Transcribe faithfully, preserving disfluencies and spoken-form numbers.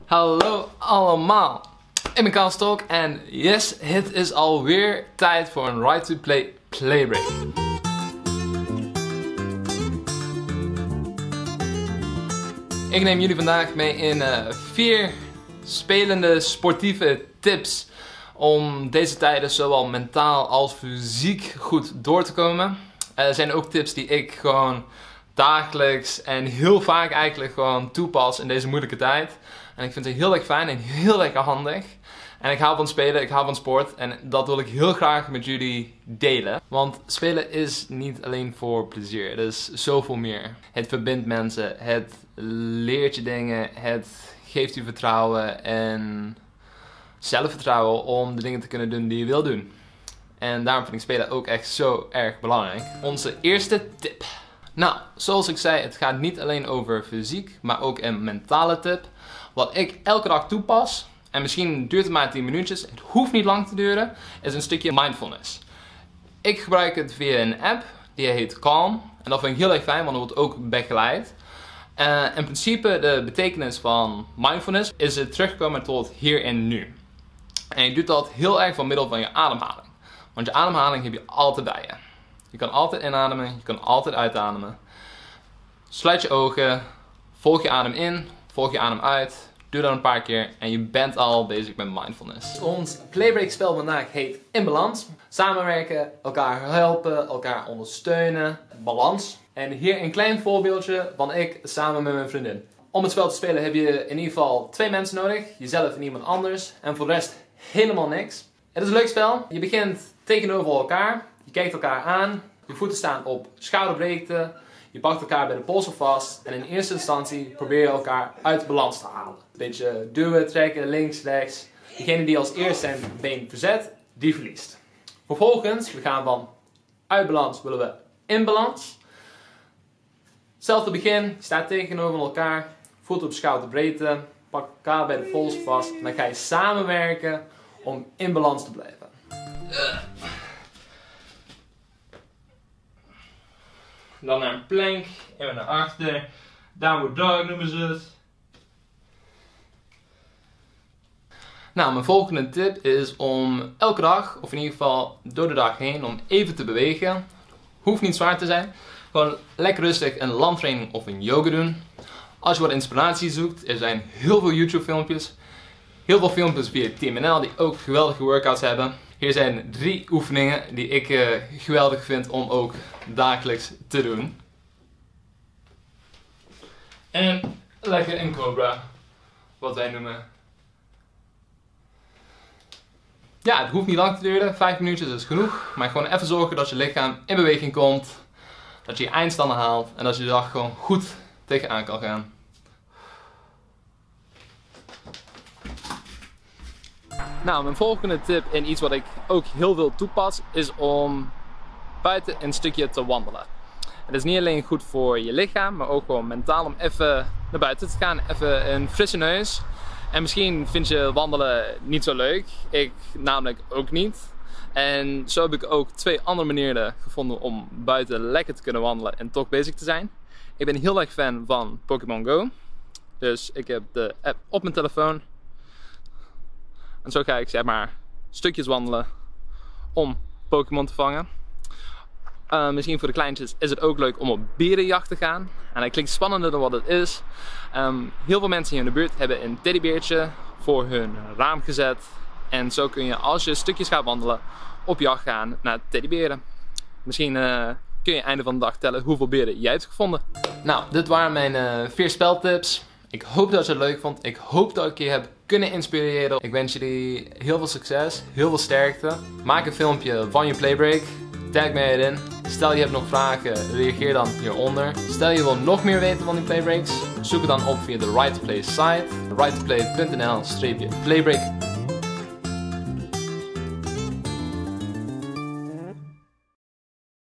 Hallo allemaal, ik ben Kaalstok en yes, het is alweer tijd voor een Right to Play Playbreak. Ik neem jullie vandaag mee in uh, vier spelende sportieve tips om deze tijden zowel mentaal als fysiek goed door te komen. Er uh, zijn ook tips die ik gewoon dagelijks en heel vaak eigenlijk gewoon toepas in deze moeilijke tijd. En ik vind het heel erg fijn en heel lekker handig. En ik hou van spelen, ik hou van sport en dat wil ik heel graag met jullie delen. Want spelen is niet alleen voor plezier, het is zoveel meer. Het verbindt mensen, het leert je dingen, het geeft je vertrouwen en zelfvertrouwen om de dingen te kunnen doen die je wil doen. En daarom vind ik spelen ook echt zo erg belangrijk. Onze eerste tip. Nou, zoals ik zei, het gaat niet alleen over fysiek, maar ook een mentale tip. Wat ik elke dag toepas, en misschien duurt het maar tien minuutjes, het hoeft niet lang te duren, is een stukje mindfulness. Ik gebruik het via een app, die heet Calm. En dat vind ik heel erg fijn, want het wordt ook begeleid. Uh, in principe, de betekenis van mindfulness is het terugkomen tot hier en nu. En je doet dat heel erg door middel van je ademhaling. Want je ademhaling heb je altijd bij je. Je kan altijd inademen, je kan altijd uitademen. Sluit je ogen, volg je adem in, volg je adem uit. Doe dat een paar keer en je bent al bezig met mindfulness. Ons playbreak spel vandaag heet In Balans. Samenwerken, elkaar helpen, elkaar ondersteunen. Balans. En hier een klein voorbeeldje van ik samen met mijn vriendin. Om het spel te spelen heb je in ieder geval twee mensen nodig. Jezelf en iemand anders. En voor de rest helemaal niks. Het is een leuk spel. Je begint tegenover elkaar. Je kijkt elkaar aan. Je voeten staan op schouderbreedte. Je pakt elkaar bij de polsen vast. En in eerste instantie probeer je elkaar uit balans te halen. Een beetje duwen, trekken, links, rechts. Degene die als eerste zijn been verzet, die verliest. Vervolgens, we gaan van uit balans willen we in balans. Hetzelfde begin, je staat tegenover elkaar. Voeten op schouderbreedte. Pak elkaar bij de polsen vast. En dan ga je samenwerken om in balans te blijven. Dan naar een plank, en weer naar achter. Downward dog noemen ze het. Nou, mijn volgende tip is om elke dag, of in ieder geval door de dag heen, om even te bewegen. Hoeft niet zwaar te zijn. Gewoon lekker rustig een landtraining of een yoga doen. Als je wat inspiratie zoekt, er zijn heel veel YouTube filmpjes. Heel veel filmpjes via Team N L die ook geweldige workouts hebben. Hier zijn drie oefeningen die ik uh, geweldig vind om ook dagelijks te doen. En lekker een cobra, wat wij noemen. Ja, het hoeft niet lang te duren, vijf minuutjes is genoeg. Maar gewoon even zorgen dat je lichaam in beweging komt. Dat je je eindstanden haalt en dat je de dag gewoon goed tegenaan kan gaan. Nou, mijn volgende tip en iets wat ik ook heel veel toepas, is om buiten een stukje te wandelen. Het is niet alleen goed voor je lichaam, maar ook gewoon mentaal om even naar buiten te gaan. Even een frisse neus. En misschien vind je wandelen niet zo leuk. Ik namelijk ook niet. En zo heb ik ook twee andere manieren gevonden om buiten lekker te kunnen wandelen en toch bezig te zijn. Ik ben heel erg fan van Pokémon Go. Dus ik heb de app op mijn telefoon. En zo ga ik zeg maar stukjes wandelen om Pokémon te vangen. Uh, misschien voor de kleintjes is het ook leuk om op berenjacht te gaan. En dat klinkt spannender dan wat het is. Um, heel veel mensen hier in de buurt hebben een teddybeertje voor hun raam gezet. En zo kun je, als je stukjes gaat wandelen, op jacht gaan naar teddyberen. Misschien uh, kun je einde van de dag tellen hoeveel beren jij hebt gevonden. Nou, dit waren mijn uh, vier speltips. Ik hoop dat je het leuk vond. Ik hoop dat ik je heb kunnen inspireren. Ik wens jullie heel veel succes, heel veel sterkte. Maak een filmpje van je playbreak. Tag mij erin. Stel je hebt nog vragen, reageer dan hieronder. Stel je wil nog meer weten van die playbreaks, zoek het dan op via de Right to Play site. right to play punt n l slash playbreak.